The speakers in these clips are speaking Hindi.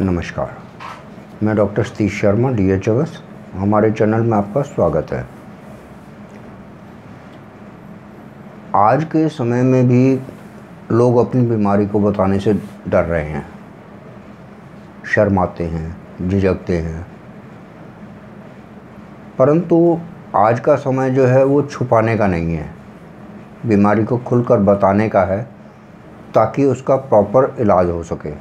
नमस्कार, मैं डॉक्टर सतीश शर्मा DHOS। हमारे चैनल में आपका स्वागत है। आज के समय में भी लोग अपनी बीमारी को बताने से डर रहे हैं, शर्माते हैं, झिझकते हैं। परंतु आज का समय जो है वो छुपाने का नहीं है, बीमारी को खुलकर बताने का है ताकि उसका प्रॉपर इलाज हो सके।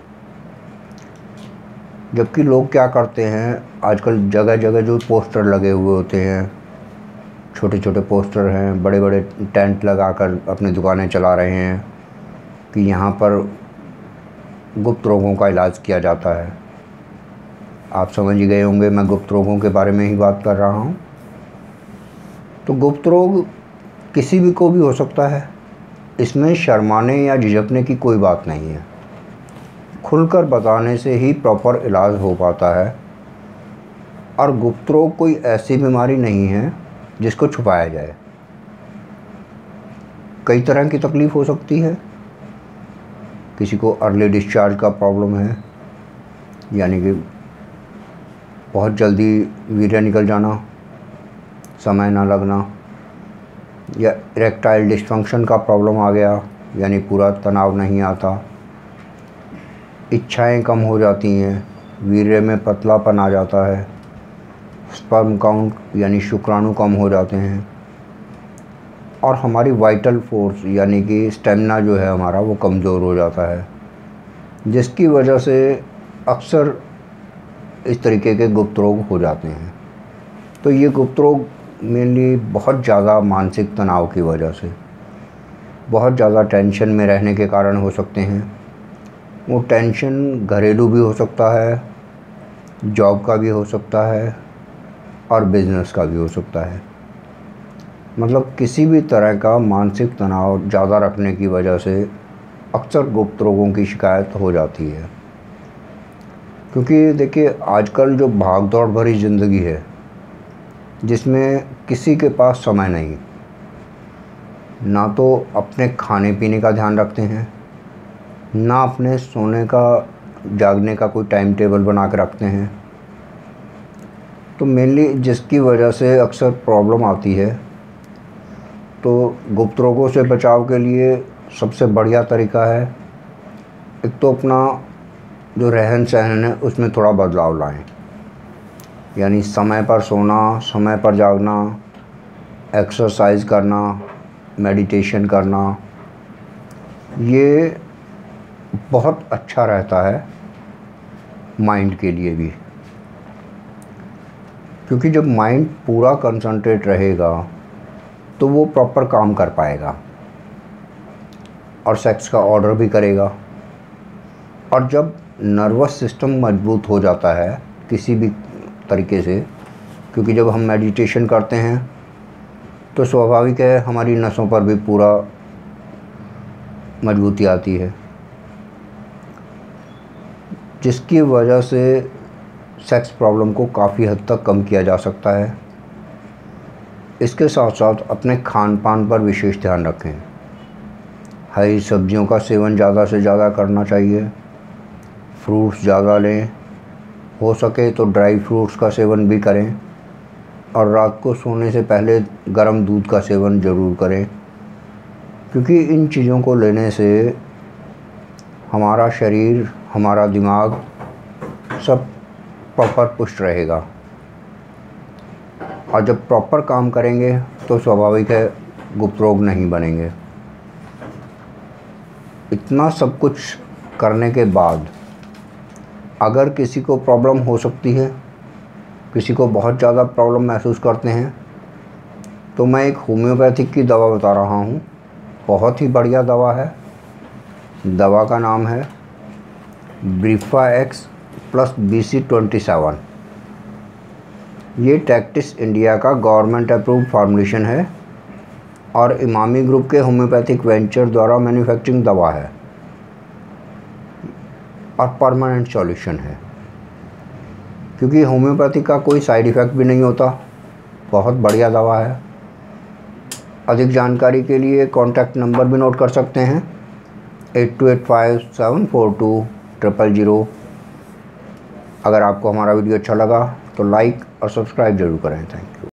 जबकि लोग क्या करते हैं, आजकल जगह जगह जो पोस्टर लगे हुए होते हैं, छोटे छोटे पोस्टर हैं, बड़े बड़े टेंट लगाकर अपनी दुकानें चला रहे हैं कि यहाँ पर गुप्त रोगों का इलाज किया जाता है। आप समझ ही गए होंगे मैं गुप्त रोगों के बारे में ही बात कर रहा हूँ। तो गुप्त रोग किसी भी को भी हो सकता है, इसमें शर्माने या झिझकने की कोई बात नहीं है। खुलकर बताने से ही प्रॉपर इलाज हो पाता है। और गुप्त रोग कोई ऐसी बीमारी नहीं है जिसको छुपाया जाए। कई तरह की तकलीफ़ हो सकती है। किसी को अर्ली डिस्चार्ज का प्रॉब्लम है, यानी कि बहुत जल्दी वीर्य निकल जाना, समय ना लगना, या इरेक्टाइल डिस्फंक्शन का प्रॉब्लम आ गया, यानी पूरा तनाव नहीं आता, इच्छाएं कम हो जाती हैं, वीर्य में पतलापन आ जाता है, स्पर्म काउंट यानी शुक्राणु कम हो जाते हैं, और हमारी वाइटल फोर्स यानी कि स्टेमिना जो है हमारा वो कमज़ोर हो जाता है, जिसकी वजह से अक्सर इस तरीके के गुप्त रोग हो जाते हैं। तो ये गुप्त रोग मेनली बहुत ज़्यादा मानसिक तनाव की वजह से, बहुत ज़्यादा टेंशन में रहने के कारण हो सकते हैं। वो टेंशन घरेलू भी हो सकता है, जॉब का भी हो सकता है, और बिज़नेस का भी हो सकता है। मतलब किसी भी तरह का मानसिक तनाव ज़्यादा रखने की वजह से अक्सर गुप्त रोगों की शिकायत हो जाती है। क्योंकि देखिए, आजकल जो भाग दौड़ भरी ज़िंदगी है, जिसमें किसी के पास समय नहीं, ना तो अपने खाने पीने का ध्यान रखते हैं, ना अपने सोने का जागने का कोई टाइम टेबल बना के रखते हैं। तो मेनली जिसकी वजह से अक्सर प्रॉब्लम आती है। तो गुप्त रोगों से बचाव के लिए सबसे बढ़िया तरीका है, एक तो अपना जो रहन सहन है उसमें थोड़ा बदलाव लाएं। यानी समय पर सोना, समय पर जागना, एक्सरसाइज करना, मेडिटेशन करना, ये बहुत अच्छा रहता है माइंड के लिए भी। क्योंकि जब माइंड पूरा कंसंट्रेट रहेगा तो वो प्रॉपर काम कर पाएगा और सेक्स का ऑर्डर भी करेगा। और जब नर्वस सिस्टम मजबूत हो जाता है किसी भी तरीके से, क्योंकि जब हम मेडिटेशन करते हैं तो स्वाभाविक है हमारी नसों पर भी पूरा मजबूती आती है, जिसकी वजह से सेक्स प्रॉब्लम को काफ़ी हद तक कम किया जा सकता है। इसके साथ साथ अपने खान पान पर विशेष ध्यान रखें। हरी सब्जियों का सेवन ज़्यादा से ज़्यादा करना चाहिए। फ्रूट्स ज़्यादा लें, हो सके तो ड्राई फ्रूट्स का सेवन भी करें। और रात को सोने से पहले गर्म दूध का सेवन ज़रूर करें, क्योंकि इन चीज़ों को लेने से हमारा शरीर, हमारा दिमाग सब प्रॉपर पुष्ट रहेगा। और जब प्रॉपर काम करेंगे तो स्वाभाविक है गुप्त रोग नहीं बनेंगे। इतना सब कुछ करने के बाद अगर किसी को प्रॉब्लम हो सकती है, किसी को बहुत ज़्यादा प्रॉब्लम महसूस करते हैं, तो मैं एक होम्योपैथिक की दवा बता रहा हूँ। बहुत ही बढ़िया दवा है। दवा का नाम है ब्रीफा-एक्स प्लस BC-27। ये टैक्टिस इंडिया का गवर्नमेंट अप्रूव्ड फॉर्मुलेशन है और इमामी ग्रुप के होम्योपैथिक वेंचर द्वारा मैन्युफैक्चरिंग दवा है और परमानेंट सॉल्यूशन है। क्योंकि होम्योपैथी का कोई साइड इफ़ेक्ट भी नहीं होता। बहुत बढ़िया दवा है। अधिक जानकारी के लिए कॉन्टैक्ट नंबर भी नोट कर सकते हैं 8285742000। अगर आपको हमारा वीडियो अच्छा लगा तो लाइक और सब्सक्राइब ज़रूर करें। Thank you.